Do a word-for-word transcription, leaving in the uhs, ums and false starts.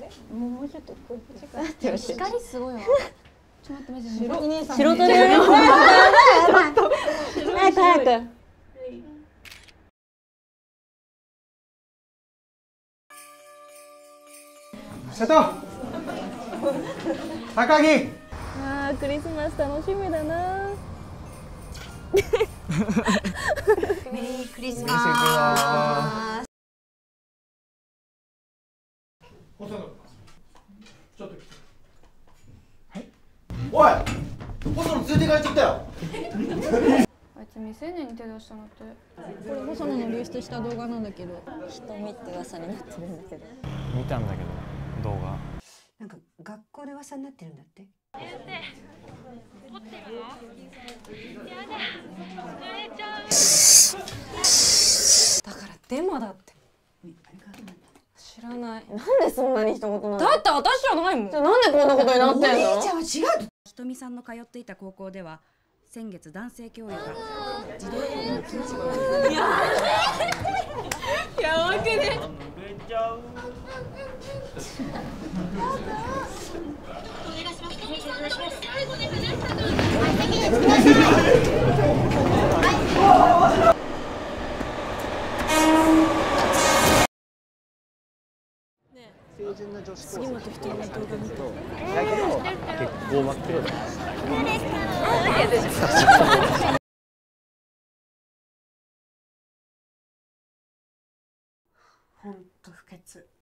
もうもうちょっとこっちからってよし。 光すごいわ。ちょっと待ってマジで。 白姉さん。 白鳥だよ。早く早く。 瀬戸。高木。 あークリスマス楽しみだな。 メリークリスマス。 ちょっと来て。はい。おい。細野連れて帰っちゃったよ。 あいつ未成年に手出したのって。 これ細野の流出した動画なんだけど。 瞳って噂になってるんだけど。 見たんだけど動画。 なんか学校で噂になってるんだって。 だからデマだって。知らない。 なんでそんなに一言なの？ だって私じゃないもん。 じゃあなんでこんなことになってんの？ お姉ちゃんは違う。 ひとみさんの通っていた高校では先月男性教諭が児童交の禁止をやばくね。 杉本ひとみの動画見た。 結構真っ黒だ。 ほんと不潔。